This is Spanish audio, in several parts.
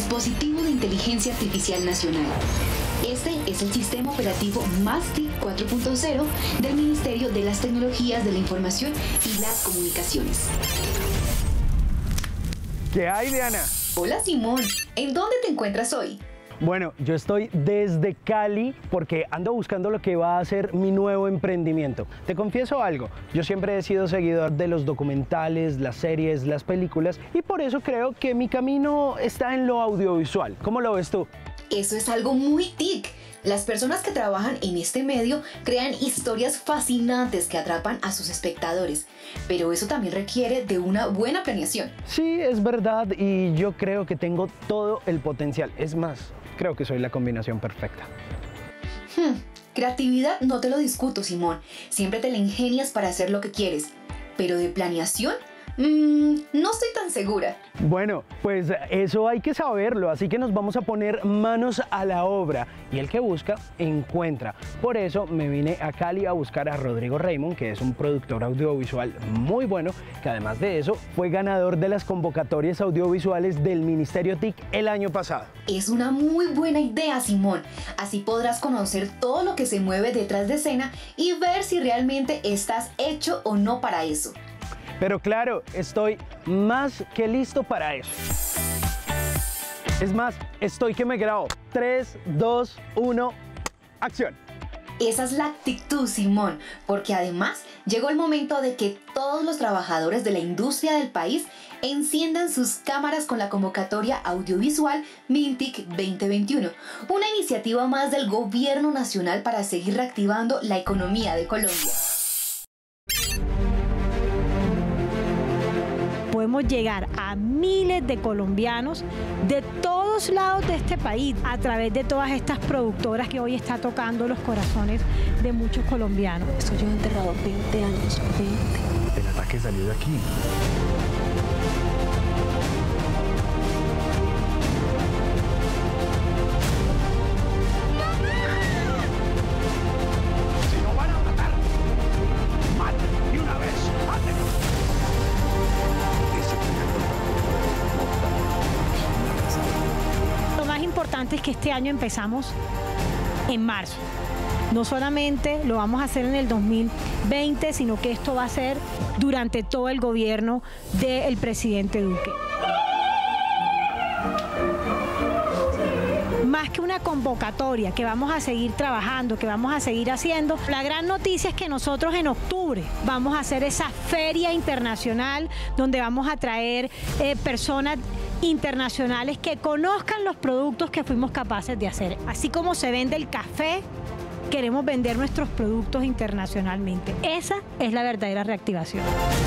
dispositivo de inteligencia artificial nacional. Este es el sistema operativo MASTIC 4.0 del Ministerio de las Tecnologías de la Información y las Comunicaciones. ¿Qué hay, Diana? Hola, Simón. ¿En dónde te encuentras hoy? Bueno, yo estoy desde Cali porque ando buscando lo que va a ser mi nuevo emprendimiento. Te confieso algo, yo siempre he sido seguidor de los documentales, las series, las películas y por eso creo que mi camino está en lo audiovisual. ¿Cómo lo ves tú? Eso es algo muy TIC. Las personas que trabajan en este medio crean historias fascinantes que atrapan a sus espectadores, pero eso también requiere de una buena planeación. Sí, es verdad y yo creo que tengo todo el potencial. Es más, creo que soy la combinación perfecta. Creatividad no te lo discuto, Simón. Siempre te la ingenias para hacer lo que quieres. Pero de planeación, no estoy tan segura. Bueno, pues eso hay que saberlo, así que nos vamos a poner manos a la obra y el que busca, encuentra. Por eso me vine a Cali a buscar a Rodrigo Raymond, que es un productor audiovisual muy bueno, que además de eso fue ganador de las convocatorias audiovisuales del Ministerio TIC el año pasado. Es una muy buena idea, Simón. Así podrás conocer todo lo que se mueve detrás de escena y ver si realmente estás hecho o no para eso. Pero claro, estoy más que listo para eso. Es más, estoy que me grabo. 3, 2, 1, acción. Esa es la actitud, Simón, porque además llegó el momento de que todos los trabajadores de la industria del país enciendan sus cámaras con la convocatoria audiovisual MINTIC 2021, una iniciativa más del Gobierno Nacional para seguir reactivando la economía de Colombia. Podemos llegar a miles de colombianos de todos lados de este país a través de todas estas productoras que hoy está tocando los corazones de muchos colombianos. Esto lleva enterrado 20 años, 20. El ataque salió de aquí. Si no van a matar, maten de una vez, maten. Lo más importante es que este año empezamos en marzo. No solamente lo vamos a hacer en el 2020, sino que esto va a ser durante todo el gobierno del presidente Duque. Más que una convocatoria que vamos a seguir trabajando, que vamos a seguir haciendo, la gran noticia es que nosotros en octubre vamos a hacer esa feria internacional donde vamos a traer personas internacionales que conozcan los productos que fuimos capaces de hacer. Así como se vende el café, queremos vender nuestros productos internacionalmente. Esa es la verdadera reactivación.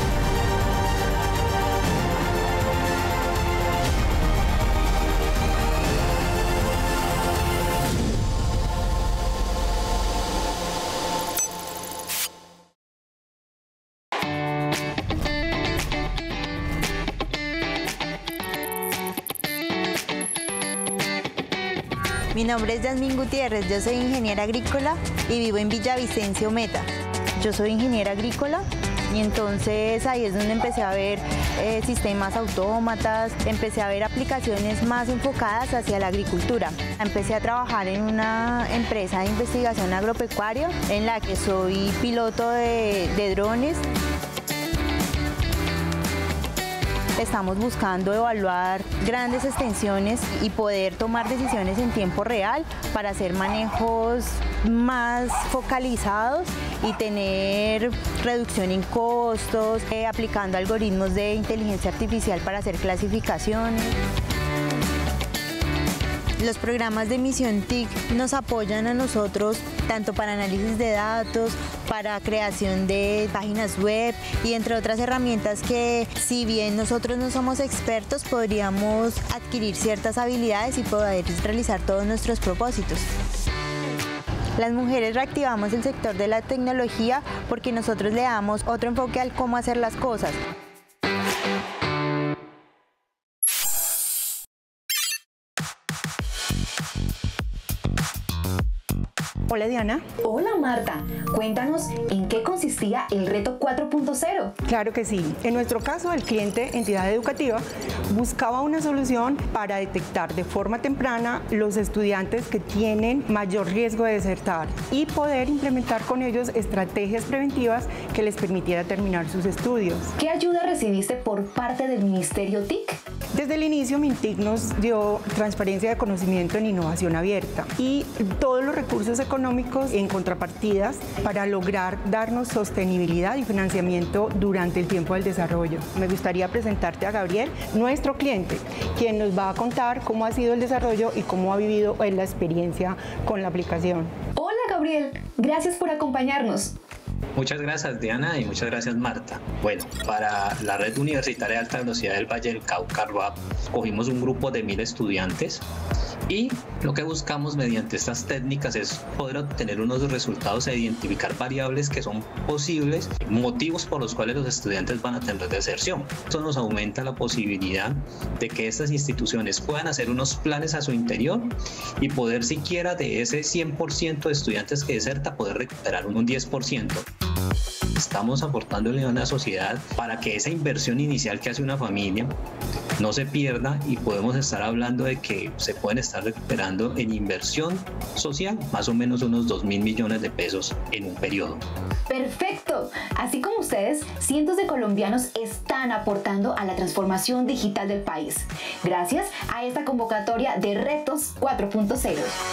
Mi nombre es Yasmín Gutiérrez, yo soy ingeniera agrícola y vivo en Villavicencio, Meta. Yo soy ingeniera agrícola y entonces ahí es donde empecé a ver sistemas autómatas, empecé a ver aplicaciones más enfocadas hacia la agricultura. Empecé a trabajar en una empresa de investigación agropecuaria en la que soy piloto de drones. Estamos buscando evaluar grandes extensiones y poder tomar decisiones en tiempo real para hacer manejos más focalizados y tener reducción en costos, aplicando algoritmos de inteligencia artificial para hacer clasificaciones. Los programas de Misión TIC nos apoyan a nosotros tanto para análisis de datos, para creación de páginas web y entre otras herramientas que, si bien nosotros no somos expertos, podríamos adquirir ciertas habilidades y poder realizar todos nuestros propósitos. Las mujeres reactivamos el sector de la tecnología porque nosotros le damos otro enfoque al cómo hacer las cosas. Hola Diana. Hola Marta, cuéntanos en qué consistía el reto 4.0. Claro que sí. En nuestro caso, el cliente entidad educativa buscaba una solución para detectar de forma temprana los estudiantes que tienen mayor riesgo de desertar y poder implementar con ellos estrategias preventivas que les permitiera terminar sus estudios. ¿Qué ayuda recibiste por parte del Ministerio TIC? Desde el inicio, MINTIC nos dio transparencia de conocimiento en innovación abierta y todos los recursos económicos en contrapartidas para lograr darnos sostenibilidad y financiamiento durante el tiempo del desarrollo. Me gustaría presentarte a Gabriel, nuestro cliente, quien nos va a contar cómo ha sido el desarrollo y cómo ha vivido la experiencia con la aplicación. Hola Gabriel, gracias por acompañarnos. Muchas gracias Diana y muchas gracias Marta. Bueno, para la Red Universitaria de Alta Velocidad del Valle del Cauca, RUAV, cogimos un grupo de 1000 estudiantes y lo que buscamos mediante estas técnicas es poder obtener unos resultados e identificar variables que son posibles, motivos por los cuales los estudiantes van a tener deserción. Esto nos aumenta la posibilidad de que estas instituciones puedan hacer unos planes a su interior y poder siquiera de ese 100% de estudiantes que deserta poder recuperar un 10%. Estamos aportándole a una sociedad para que esa inversión inicial que hace una familia no se pierda y podemos estar hablando de que se pueden estar recuperando en inversión social más o menos unos 2.000 millones de pesos en un periodo. ¡Perfecto! Así como ustedes, cientos de colombianos están aportando a la transformación digital del país, gracias a esta convocatoria de Retos 4.0.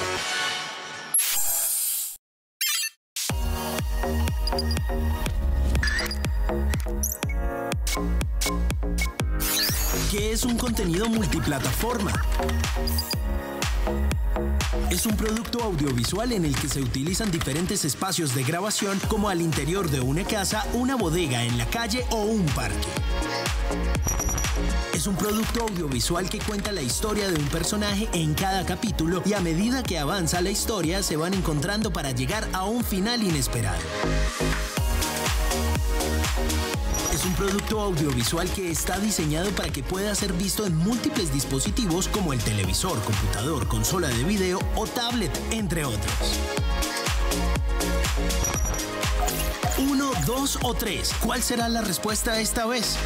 ¿Qué es un contenido multiplataforma? Es un producto audiovisual en el que se utilizan diferentes espacios de grabación como al interior de una casa, una bodega en la calle o un parque. Es un producto audiovisual que cuenta la historia de un personaje en cada capítulo y a medida que avanza la historia se van encontrando para llegar a un final inesperado. Es un producto audiovisual que está diseñado para que pueda ser visto en múltiples dispositivos como el televisor, computador, consola de video o tablet, entre otros. 1, 2 o 3. ¿Cuál será la respuesta esta vez?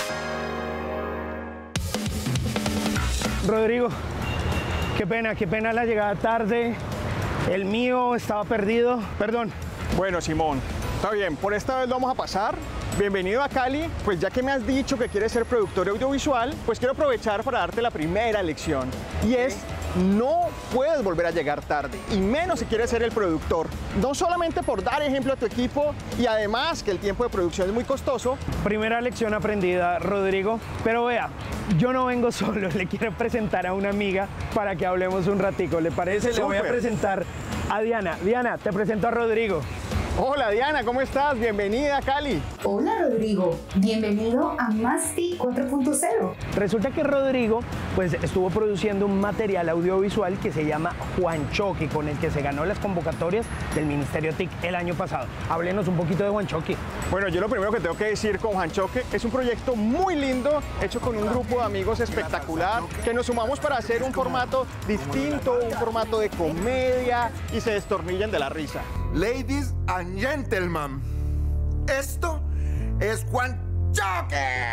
Rodrigo, qué pena la llegada tarde. El mío estaba perdido. Perdón. Bueno, Simón, está bien, por esta vez lo vamos a pasar. Bienvenido a Cali, pues ya que me has dicho que quieres ser productor audiovisual, pues quiero aprovechar para darte la primera lección. Y es, no puedes volver a llegar tarde, y menos si quieres ser el productor. No solamente por dar ejemplo a tu equipo, y además que el tiempo de producción es muy costoso. Primera lección aprendida, Rodrigo. Pero vea, yo no vengo solo, le quiero presentar a una amiga para que hablemos un ratico. ¿Le parece? Le voy a presentar a Diana. Diana, te presento a Rodrigo. Hola Diana, ¿cómo estás? Bienvenida a Cali. Hola Rodrigo, bienvenido a Masti 4.0. Resulta que Rodrigo pues estuvo produciendo un material audiovisual que se llama Juanchoque, con el que se ganó las convocatorias del Ministerio TIC el año pasado. Háblenos un poquito de Juanchoque. Bueno, yo lo primero que tengo que decir con Juanchoque es un proyecto muy lindo, hecho con un grupo de amigos espectacular, que nos sumamos para hacer un formato distinto, un formato de comedia y se destornillan de la risa. Ladies and gentlemen, esto es Juanchoque.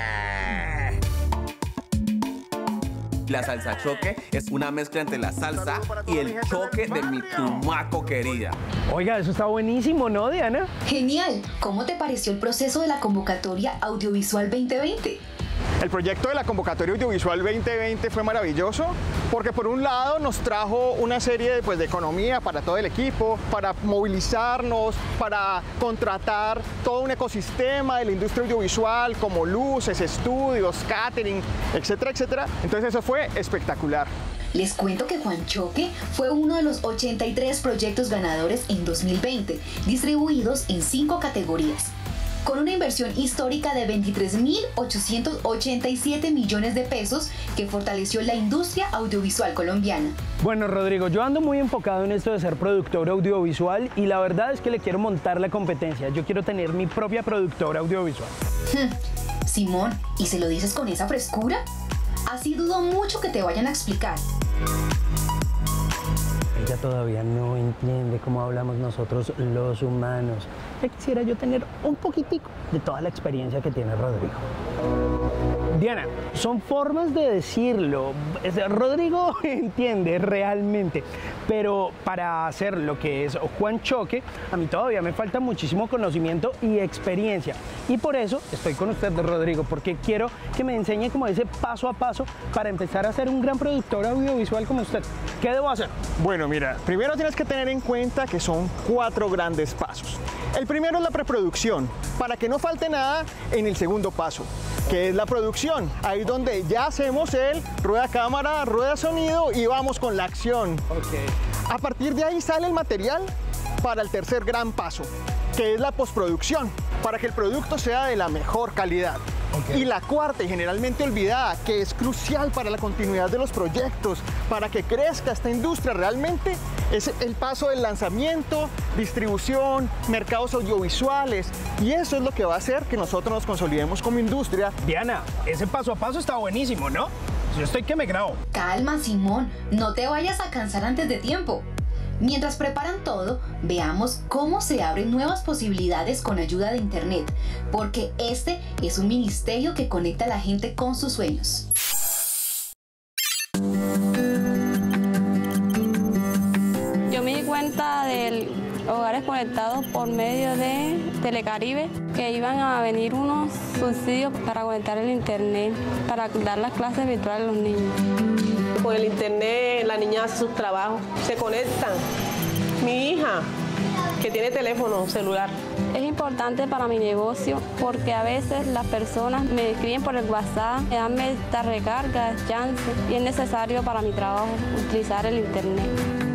La salsa choque es una mezcla entre la salsa y el choque de mi tumaco querida. Oiga, eso está buenísimo, ¿no, Diana? Genial. ¿Cómo te pareció el proceso de la convocatoria Audiovisual 2020? El proyecto de la convocatoria audiovisual 2020 fue maravilloso porque por un lado nos trajo una serie de economía para todo el equipo, para movilizarnos, para contratar todo un ecosistema de la industria audiovisual como luces, estudios, catering, etcétera, etcétera. Entonces eso fue espectacular. Les cuento que Juanchoque fue uno de los 83 proyectos ganadores en 2020, distribuidos en 5 categorías. Con una inversión histórica de 23.887 millones de pesos que fortaleció la industria audiovisual colombiana. Bueno, Rodrigo, yo ando muy enfocado en esto de ser productor audiovisual y la verdad es que le quiero montar la competencia. Yo quiero tener mi propia productora audiovisual. Simón, ¿y se lo dices con esa frescura? Así dudo mucho que te vayan a explicar. Ella todavía no entiende cómo hablamos nosotros los humanos. Ya quisiera yo tener un poquitico de toda la experiencia que tiene Rodrigo. Diana, son formas de decirlo. Rodrigo entiende realmente, pero para hacer lo que es Juan Choque, a mí todavía me falta muchísimo conocimiento y experiencia. Y por eso estoy con usted, Rodrigo, porque quiero que me enseñe como ese paso a paso para empezar a ser un gran productor audiovisual como usted. ¿Qué debo hacer? Bueno, mira, primero tienes que tener en cuenta que son 4 grandes pasos. El primero es la preproducción, para que no falte nada en el segundo paso, que es la producción. Ahí es donde ya hacemos el rueda cámara, rueda sonido y vamos con la acción. Okay. A partir de ahí sale el material para el tercer gran paso, que es la postproducción, para que el producto sea de la mejor calidad. Okay. Y la cuarta y generalmente olvidada, que es crucial para la continuidad de los proyectos, para que crezca esta industria realmente, es el paso del lanzamiento, distribución, mercados audiovisuales. Y eso es lo que va a hacer que nosotros nos consolidemos como industria. Diana, ese paso a paso está buenísimo, ¿no? Yo estoy que me grabo. Calma, Simón, no te vayas a cansar antes de tiempo. Mientras preparan todo, veamos cómo se abren nuevas posibilidades con ayuda de Internet, porque este es un ministerio que conecta a la gente con sus sueños. Yo me di cuenta de Hogares Conectados por medio de Telecaribe, que iban a venir unos subsidios para conectar el Internet, para dar las clases virtuales a los niños. Con el Internet la niña hace sus trabajos, se conectan. Mi hija, que tiene teléfono celular. Es importante para mi negocio porque a veces las personas me escriben por el WhatsApp, me dan esta recarga, chance, y es necesario para mi trabajo utilizar el Internet.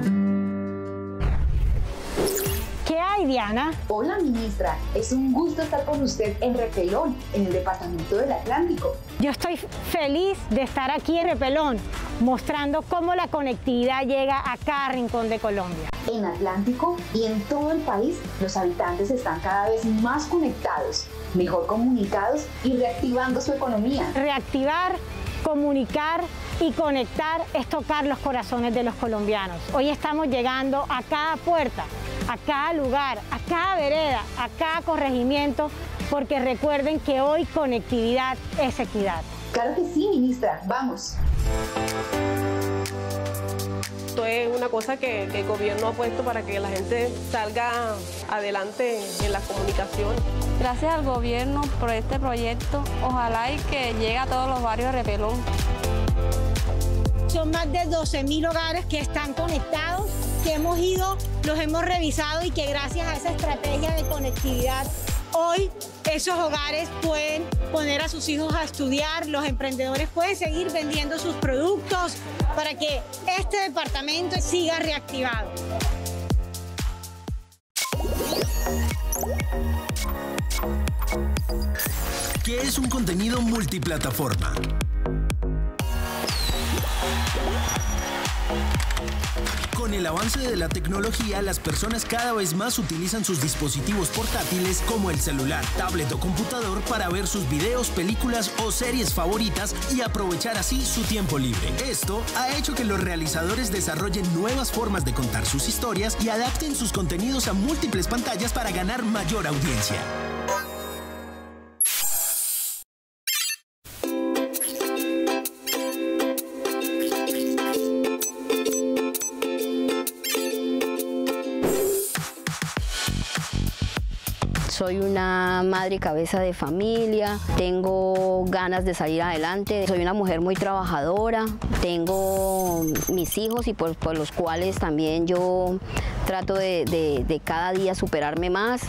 ¿Qué hay, Diana? Hola, ministra. Es un gusto estar con usted en Repelón, en el departamento del Atlántico. Yo estoy feliz de estar aquí en Repelón, mostrando cómo la conectividad llega a cada rincón de Colombia. En Atlántico y en todo el país, los habitantes están cada vez más conectados, mejor comunicados y reactivando su economía. Reactivar, comunicar y conectar es tocar los corazones de los colombianos. Hoy estamos llegando a cada puerta, a cada lugar, a cada vereda, a cada corregimiento, porque recuerden que hoy conectividad es equidad. Claro que sí, ministra. Vamos. Esto es una cosa que el gobierno ha puesto para que la gente salga adelante en la comunicación. Gracias al gobierno por este proyecto. Ojalá y que llegue a todos los barrios de Repelón. Son más de 12.000 hogares que están conectados, que hemos ido, los hemos revisado y que gracias a esa estrategia de conectividad hoy esos hogares pueden poner a sus hijos a estudiar, los emprendedores pueden seguir vendiendo sus productos para que este departamento siga reactivado. ¿Qué es un contenido multiplataforma? Con el avance de la tecnología, las personas cada vez más utilizan sus dispositivos portátiles como el celular, tablet o computador para ver sus videos, películas o series favoritas y aprovechar así su tiempo libre. Esto ha hecho que los realizadores desarrollen nuevas formas de contar sus historias y adapten sus contenidos a múltiples pantallas para ganar mayor audiencia. Soy una madre cabeza de familia, tengo ganas de salir adelante, soy una mujer muy trabajadora, tengo mis hijos y por los cuales también yo trato de cada día superarme más.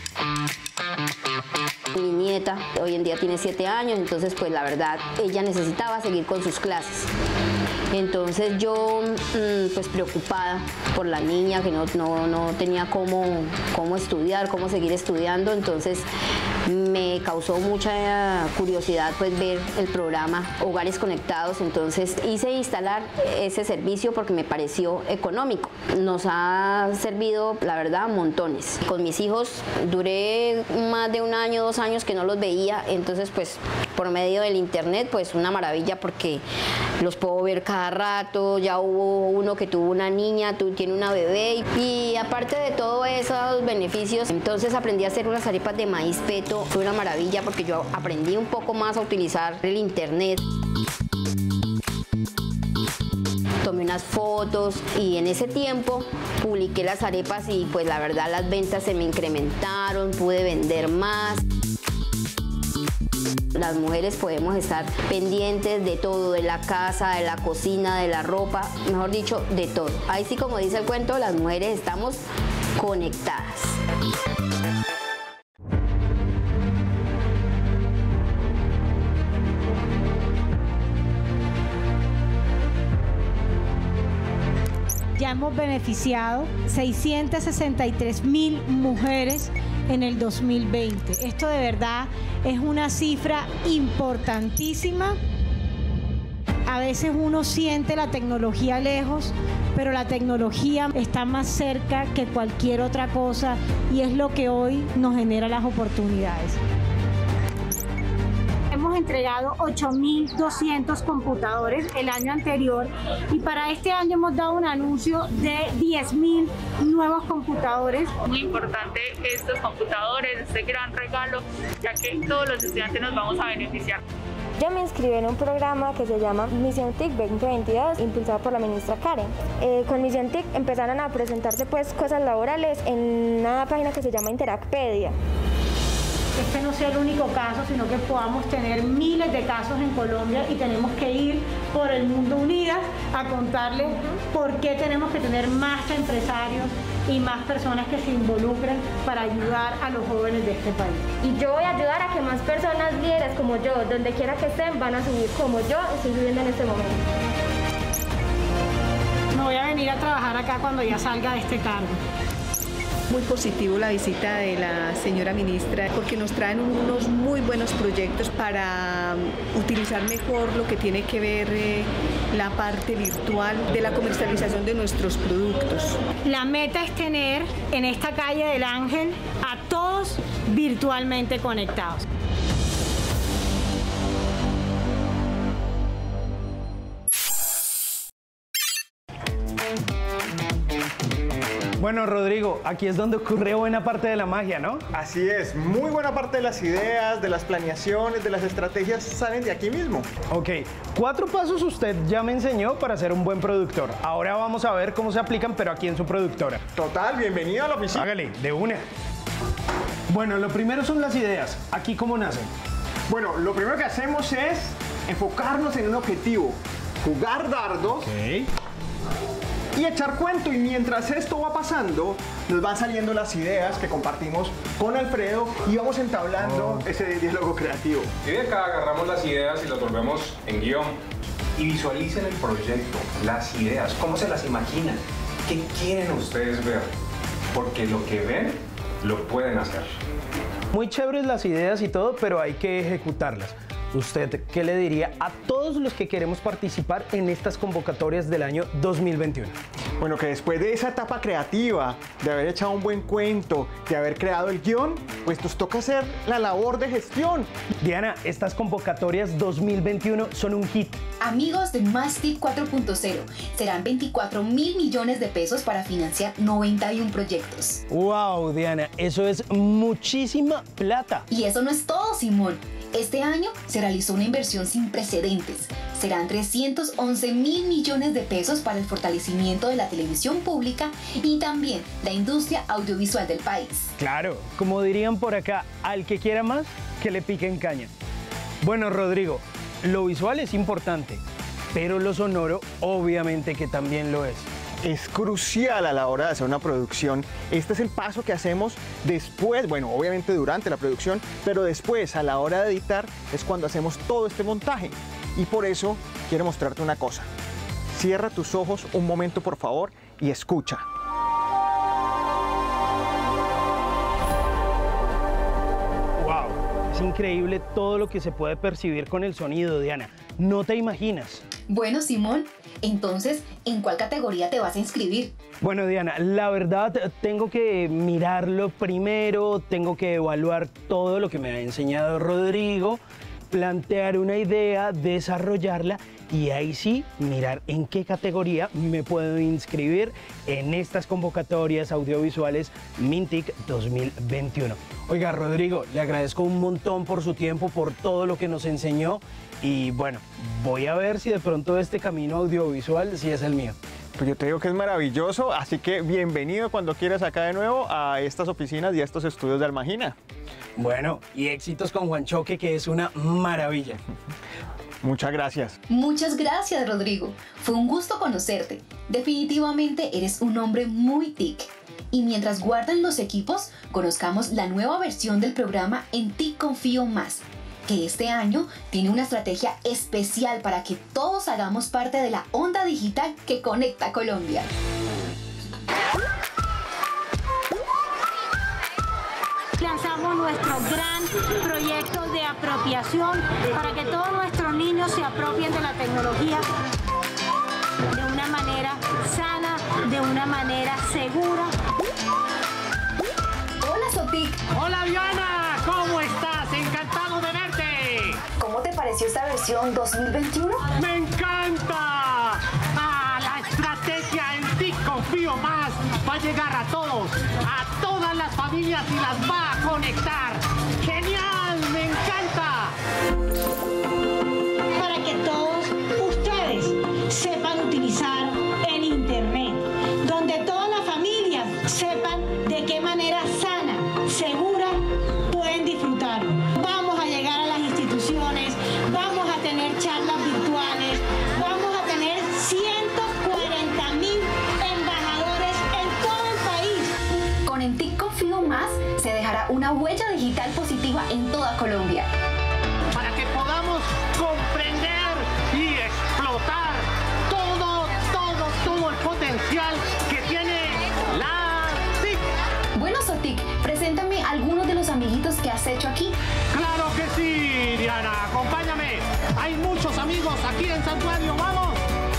Mi nieta hoy en día tiene 7 años, entonces pues la verdad ella necesitaba seguir con sus clases. Entonces yo pues preocupada por la niña que no tenía cómo estudiar, cómo seguir estudiando, entonces me causó mucha curiosidad pues ver el programa Hogares Conectados, entonces hice instalar ese servicio porque me pareció económico. Nos ha servido, la verdad, montones. Con mis hijos duré más de 1 año, 2 años que no los veía, entonces pues por medio del internet pues una maravilla porque los puedo ver cada rato. Ya hubo uno que tuvo una niña, tiene una bebé y aparte de todos esos beneficios, entonces aprendí a hacer unas arepas de maíz peto. Fue una maravilla porque yo aprendí un poco más a utilizar el internet. Tomé unas fotos y en ese tiempo publiqué las arepas y pues la verdad las ventas se me incrementaron, pude vender más. Las mujeres podemos estar pendientes de todo, de la casa, de la cocina, de la ropa, mejor dicho, de todo. Ahí sí, como dice el cuento, las mujeres estamos conectadas. Ya hemos beneficiado 663.000 mujeres en el 2020. Esto de verdad es una cifra importantísima. A veces uno siente la tecnología lejos, pero la tecnología está más cerca que cualquier otra cosa y es lo que hoy nos genera las oportunidades. Hemos entregado 8.200 computadores el año anterior y para este año hemos dado un anuncio de 10.000 nuevos computadores. Muy importante estos computadores, este gran regalo, ya que todos los estudiantes nos vamos a beneficiar. Yo me inscribí en un programa que se llama Misión TIC 2022, impulsado por la ministra Karen. Con Misión TIC empezaron a presentarse pues cosas laborales en una página que se llama Interacpedia. Este no sea el único caso, sino que podamos tener miles de casos en Colombia y tenemos que ir por el mundo unidas a contarles por qué tenemos que tener más empresarios y más personas que se involucren para ayudar a los jóvenes de este país. Y yo voy a ayudar a que más personas líderes como yo, donde quiera que estén, van a subir como yo estoy subiendo en este momento. Me voy a venir a trabajar acá cuando ya salga de este cargo. Muy positivo la visita de la señora ministra porque nos traen unos muy buenos proyectos para utilizar mejor lo que tiene que ver la parte virtual de la comercialización de nuestros productos. La meta es tener en esta calle del Ángel a todos virtualmente conectados. Bueno, Rodrigo, aquí es donde ocurre buena parte de la magia, ¿no? Así es, muy buena parte de las ideas, de las planeaciones, de las estrategias salen de aquí mismo. Ok, 4 pasos usted ya me enseñó para ser un buen productor. Ahora vamos a ver cómo se aplican, pero aquí en su productora. Total, bienvenido a la oficina. Hágale, de una. Bueno, lo primero son las ideas. ¿Aquí cómo nacen? Bueno, lo primero que hacemos es enfocarnos en un objetivo. Jugar dardos. Okay. Y echar cuento, y mientras esto va pasando, nos van saliendo las ideas que compartimos con Alfredo y vamos entablando ese diálogo creativo. Y de acá agarramos las ideas y las volvemos en guión. Y visualicen el proyecto, las ideas, cómo se las imaginan, qué quieren ustedes ver, porque lo que ven, lo pueden hacer. Muy chéveres las ideas y todo, pero hay que ejecutarlas. ¿Usted qué le diría a todos los que queremos participar en estas convocatorias del año 2021? Bueno, que después de esa etapa creativa, de haber echado un buen cuento, de haber creado el guión, pues nos toca hacer la labor de gestión. Diana, estas convocatorias 2021 son un hit. Amigos de Mastic 4.0, serán 24.000 millones de pesos para financiar 91 proyectos. ¡Wow, Diana! Eso es muchísima plata. Y eso no es todo, Simón. Este año se realizó una inversión sin precedentes. Serán 311.000 millones de pesos para el fortalecimiento de la televisión pública y también la industria audiovisual del país. Claro, como dirían por acá, al que quiera más, que le piquen caña. Bueno, Rodrigo, lo visual es importante, pero lo sonoro obviamente que también lo es. Es crucial a la hora de hacer una producción. Este es el paso que hacemos después, bueno, obviamente durante la producción, pero después, a la hora de editar, es cuando hacemos todo este montaje. Y por eso quiero mostrarte una cosa. Cierra tus ojos un momento, por favor, y escucha. ¡Wow! Es increíble todo lo que se puede percibir con el sonido, Diana. No te imaginas. Bueno, Simón, entonces, ¿en cuál categoría te vas a inscribir? Bueno, Diana, la verdad tengo que mirarlo primero, tengo que evaluar todo lo que me ha enseñado Rodrigo, plantear una idea, desarrollarla y ahí sí mirar en qué categoría me puedo inscribir en estas convocatorias audiovisuales MINTIC 2021. Oiga, Rodrigo, le agradezco un montón por su tiempo, por todo lo que nos enseñó y bueno, voy a ver si de pronto este camino audiovisual sí es el mío. Pues yo te digo que es maravilloso, así que bienvenido cuando quieras acá de nuevo a estas oficinas y a estos estudios de Almagina. Bueno, y éxitos con Juan Choque, que es una maravilla. Muchas gracias. Muchas gracias, Rodrigo. Fue un gusto conocerte. Definitivamente eres un hombre muy TIC. Y mientras guardan los equipos, conozcamos la nueva versión del programa En TIC Confío Más, que este año tiene una estrategia especial para que todos hagamos parte de la onda digital que conecta Colombia. Lanzamos nuestro gran proyecto de apropiación para que todos nuestros niños se apropien de la tecnología de una manera sana, de una manera segura. Hola, Sotic. Hola, Diana, ¿cómo estás? Encantado de verte. ¿Cómo te pareció esta versión 2021? ¡Me encanta! La estrategia En TIC Confío Más va a llegar a todos, a todas las familias y las va a conectar. ¡Genial! ¡Me encanta! Para que todos ustedes sepan utilizar el Internet, donde todas las familias sepan de qué manera sana, segura, pueden disfrutarlo. Vamos a llegar a las instituciones, vamos a tener charlas virtuales, vamos a tener 140.000 embajadores en todo el país. Con En TIC Confío Más se dejará una huella digital positiva en toda Colombia. Para que podamos comprender y explotar todo el potencial que tiene la TIC. Bueno, Sotic, preséntame algunos de los amiguitos que has hecho aquí. ¡Claro que sí, Diana! ¡Acompáñame! Hay muchos amigos aquí en Santuario, ¡vamos!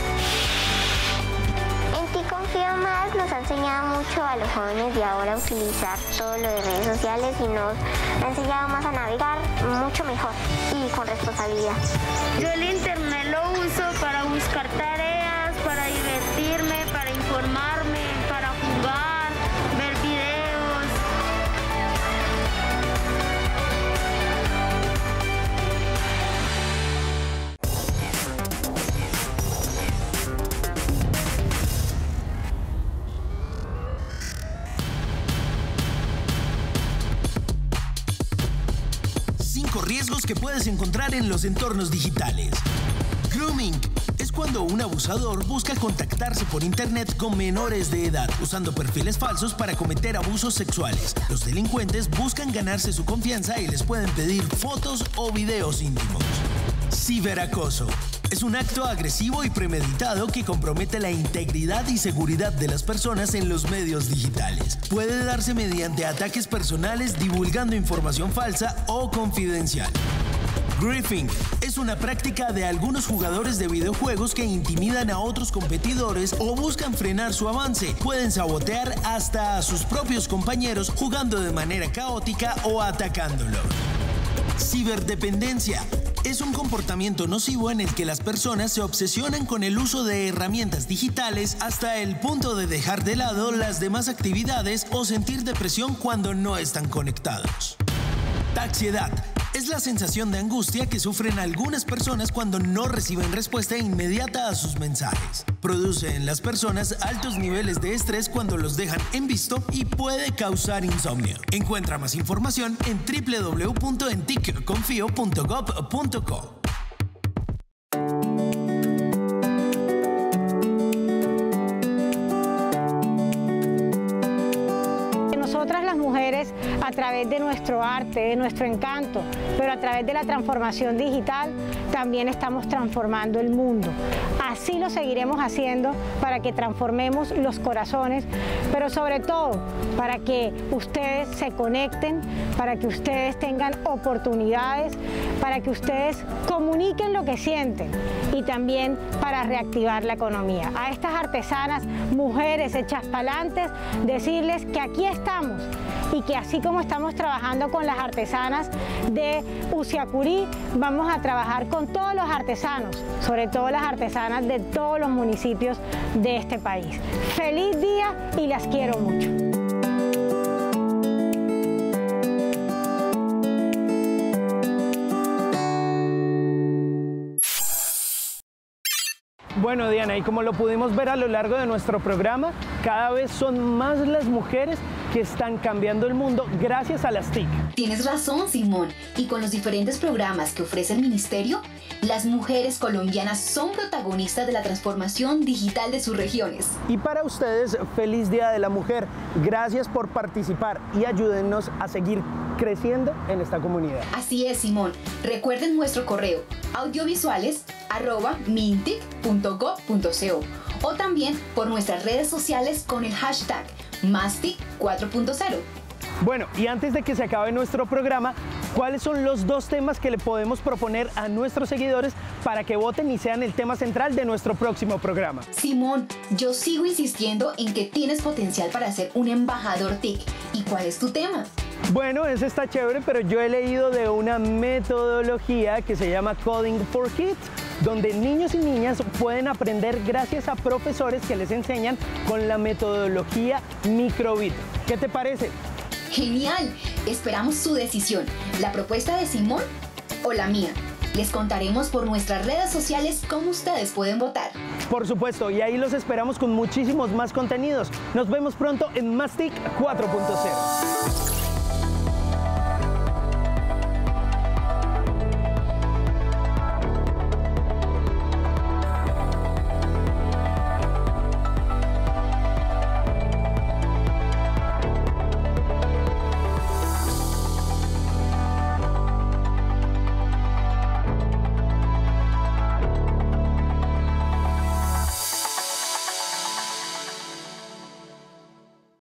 En TIC Confío Más nos ha enseñado mucho a los jóvenes de ahora a utilizar todo lo de redes sociales y nos ha enseñado más a navegar mucho mejor y con responsabilidad. Yo el internet lo uso para buscar tareas, para divertirme, para informarme, para jugar, ver videos. Riesgos que puedes encontrar en los entornos digitales. Grooming es cuando un abusador busca contactarse por internet con menores de edad, usando perfiles falsos para cometer abusos sexuales. Los delincuentes buscan ganarse su confianza y les pueden pedir fotos o videos íntimos. Ciberacoso es un acto agresivo y premeditado que compromete la integridad y seguridad de las personas en los medios digitales. Puede darse mediante ataques personales divulgando información falsa o confidencial. Griefing es una práctica de algunos jugadores de videojuegos que intimidan a otros competidores o buscan frenar su avance. Pueden sabotear hasta a sus propios compañeros jugando de manera caótica o atacándolos. Ciberdependencia es un comportamiento nocivo en el que las personas se obsesionan con el uso de herramientas digitales hasta el punto de dejar de lado las demás actividades o sentir depresión cuando no están conectados. Taxiedad es la sensación de angustia que sufren algunas personas cuando no reciben respuesta inmediata a sus mensajes. Produce en las personas altos niveles de estrés cuando los dejan en visto y puede causar insomnio. Encuentra más información en www.enticconfio.gov.co. Nosotras las mujeres, a través de nuestro arte, de nuestro encanto, pero a través de la transformación digital también estamos transformando el mundo. Así lo seguiremos haciendo para que transformemos los corazones, pero sobre todo para que ustedes se conecten, para que ustedes tengan oportunidades, para que ustedes comuniquen lo que sienten y también para reactivar la economía. A estas artesanas, mujeres hechas pa'lantes, decirles que aquí estamos y que así como estamos trabajando con las artesanas de Usiacurí, vamos a trabajar con todos los artesanos, sobre todo las artesanas de todos los municipios de este país. ¡Feliz día y las quiero mucho! Bueno, Diana, y como lo pudimos ver a lo largo de nuestro programa, cada vez son más las mujeres que están cambiando el mundo gracias a las TIC. Tienes razón, Simón, y con los diferentes programas que ofrece el Ministerio, las mujeres colombianas son protagonistas de la transformación digital de sus regiones. Y para ustedes, feliz Día de la Mujer. Gracias por participar y ayúdennos a seguir creciendo en esta comunidad. Así es, Simón. Recuerden nuestro correo audiovisuales@mintic.gov.co o también por nuestras redes sociales con el hashtag #MásTIC 4.0. Bueno, y antes de que se acabe nuestro programa, ¿cuáles son los 2 temas que le podemos proponer a nuestros seguidores para que voten y sean el tema central de nuestro próximo programa? Simón, yo sigo insistiendo en que tienes potencial para ser un embajador TIC. ¿Y cuál es tu tema? Bueno, ese está chévere, pero yo he leído de una metodología que se llama Coding for Kids, donde niños y niñas pueden aprender gracias a profesores que les enseñan con la metodología Microbit. ¿Qué te parece? ¡Genial! Esperamos su decisión. ¿La propuesta de Simón o la mía? Les contaremos por nuestras redes sociales cómo ustedes pueden votar. Por supuesto, y ahí los esperamos con muchísimos más contenidos. Nos vemos pronto en MásTIC 4.0.